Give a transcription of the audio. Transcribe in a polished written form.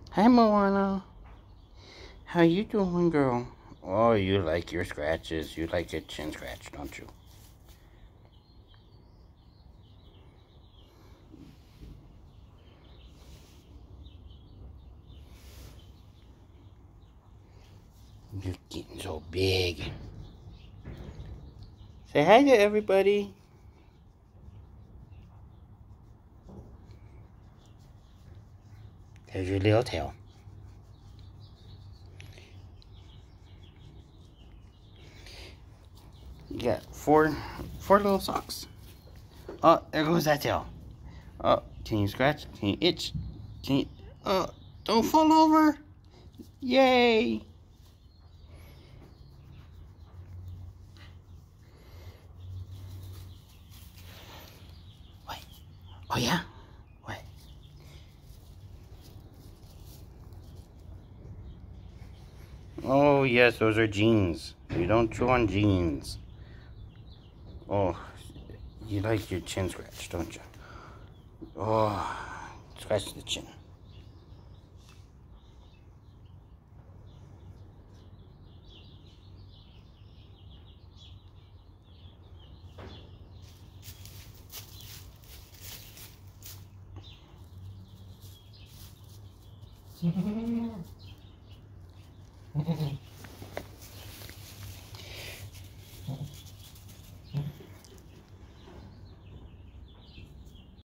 Hi, Moana. How you doing, girl? Oh, you like your scratches. You like your chin scratch, don't you? You're getting so big. Say hi to everybody. There's your little tail. You got four little socks. Oh, there goes that tail. Oh, can you scratch? Can you itch? Can you? Oh, don't fall over. Yay! Wait. Oh yeah. What? Oh yes, those are jeans. You don't chew on jeans. Oh, you like your chin scratch, don't you? Oh, scratch the chin.